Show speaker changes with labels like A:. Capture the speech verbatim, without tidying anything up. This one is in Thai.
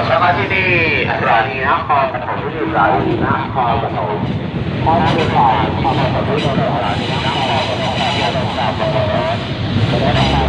A: แล้วก็ที่นี่สถานีนครปฐมที่สถานีนครปฐมข้อมูลข่าวนครปฐมที่สถานีนครปฐมที่สถานีนครปฐม